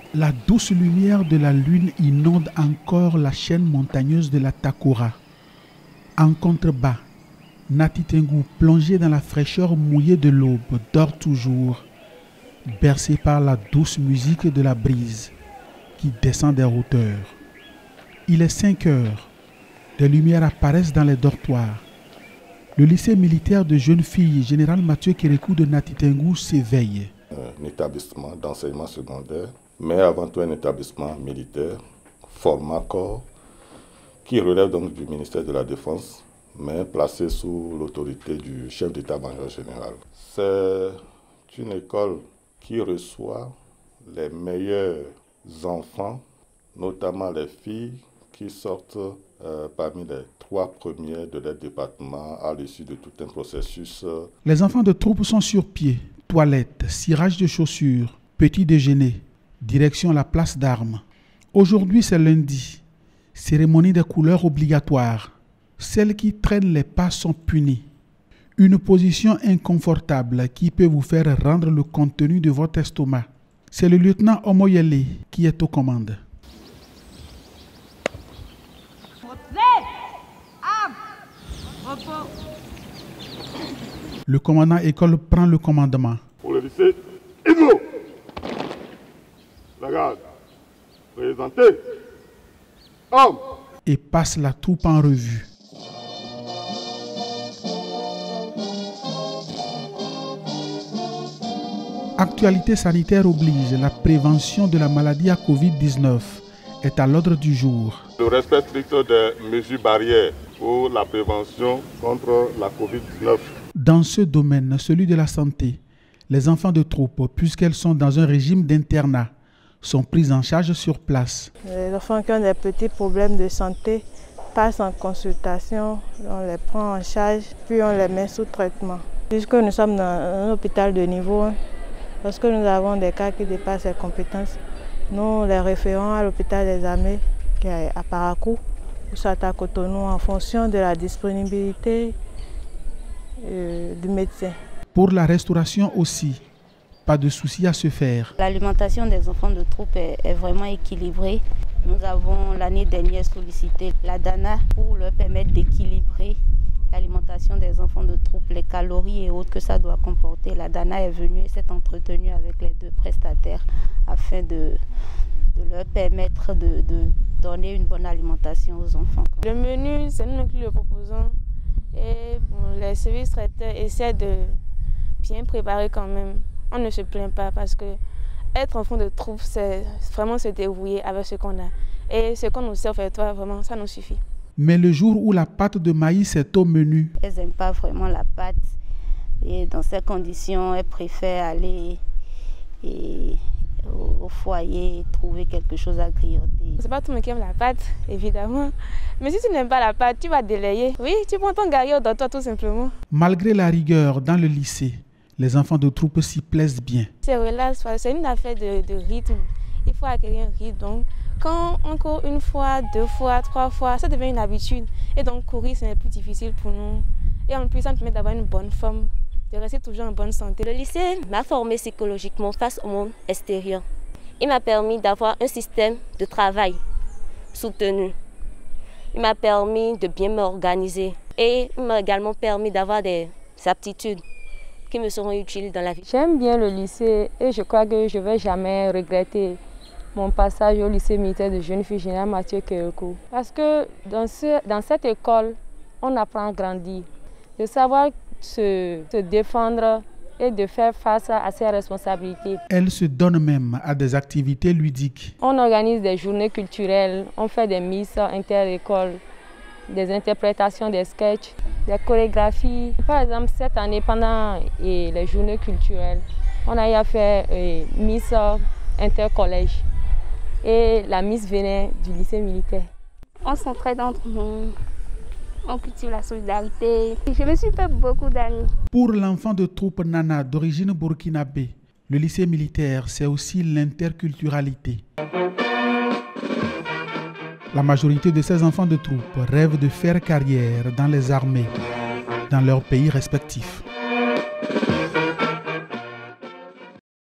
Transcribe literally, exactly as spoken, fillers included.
La douce lumière de la lune inonde encore la chaîne montagneuse de la Takora. En contrebas, Nati Tengu, plongé dans la fraîcheur mouillée de l'aube, dort toujours, bercé par la douce musique de la brise qui descend des hauteurs. Il est cinq heures. Des lumières apparaissent dans les dortoirs. Le lycée militaire de jeunes filles Général Mathieu Kérékou de Nati Tengu s'éveille. Un établissement d'enseignement secondaire, mais avant tout un établissement militaire, format corps, qui relève donc du ministère de la Défense, mais placé sous l'autorité du chef d'état-major général. C'est une école qui reçoit les meilleurs enfants, notamment les filles qui sortent euh, parmi les trois premiers de leur département à l'issue de tout un processus. Les enfants de troupe sont sur pied, toilettes, cirage de chaussures, petit déjeuner, direction la place d'armes. Aujourd'hui c'est lundi, cérémonie des couleurs obligatoire. Celles qui traînent les pas sont punies. Une position inconfortable qui peut vous faire rendre le contenu de votre estomac. C'est le lieutenant Omoyele qui est aux commandes. Le commandant école prend le commandement. Pour le lycée, Ivo, la garde, présentez, homme. Et passe la troupe en revue. Actualité sanitaire oblige, la prévention de la maladie à covid dix-neuf est à l'ordre du jour. Le respect strict des mesures barrières pour la prévention contre la covid dix-neuf. Dans ce domaine, celui de la santé, les enfants de troupe, puisqu'elles sont dans un régime d'internat, sont prises en charge sur place. Les enfants qui ont des petits problèmes de santé passent en consultation, on les prend en charge, puis on les met sous traitement. Puisque nous sommes dans un hôpital de niveau un, lorsque nous avons des cas qui dépassent les compétences, nous les référons à l'hôpital des armées qui est à Parakou, ou soit à Cotonou en fonction de la disponibilité euh, du médecin. Pour la restauration aussi, pas de souci à se faire. L'alimentation des enfants de troupe est, est vraiment équilibrée. Nous avons l'année dernière sollicité la DANA pour leur permettre d'équilibrer l'alimentation des enfants de troupe, les calories et autres que ça doit comporter. La DANA est venue et s'est entretenue avec les deux prestataires afin de, de leur permettre de, de donner une bonne alimentation aux enfants. Le menu, c'est nous qui le proposons et bon, les services traiteurs essaient de bien préparer quand même. On ne se plaint pas parce que être enfant de troupe, c'est vraiment se débrouiller avec ce qu'on a. Et ce qu'on nous sert, vraiment, ça nous suffit. Mais le jour où la pâte de maïs est au menu, elles n'aiment pas vraiment la pâte. Et dans ces conditions, elles préfèrent aller et au, au foyer et trouver quelque chose à grignoter. C'est pas tout le monde qui aime la pâte, évidemment. Mais si tu n'aimes pas la pâte, tu vas délayer. Oui, tu prends ton garillot dans toi tout simplement. Malgré la rigueur dans le lycée, les enfants de troupe s'y plaisent bien. C'est relax, c'est une affaire de, de rythme. Il faut acquérir un rythme. Donc, quand on court une fois, deux fois, trois fois, ça devient une habitude. Et donc, courir, c'est plus difficile pour nous. Et en plus, ça nous permet d'avoir une bonne forme, de rester toujours en bonne santé. Le lycée m'a formé psychologiquement face au monde extérieur. Il m'a permis d'avoir un système de travail soutenu. Il m'a permis de bien m'organiser. Et il m'a également permis d'avoir des aptitudes qui me seront utiles dans la vie. J'aime bien le lycée et je crois que je ne vais jamais regretter mon passage au lycée militaire de jeunes filles Général Mathieu Kérékou. Parce que dans, ce, dans cette école, on apprend à grandir, de savoir se, se défendre et de faire face à ses responsabilités. Elle se donne même à des activités ludiques. On organise des journées culturelles, on fait des misses inter-écoles, des interprétations des sketchs, des chorégraphies. Par exemple, cette année, pendant et, les journées culturelles, on a eu à faire et, Miss Intercollège. Et la Miss venait du lycée militaire. On s'entraide entre nous, on cultive la solidarité. Je me suis fait beaucoup d'amis. Pour l'enfant de troupe Nana d'origine burkinabé, le lycée militaire, c'est aussi l'interculturalité. La majorité de ces enfants de troupe rêvent de faire carrière dans les armées, dans leurs pays respectifs.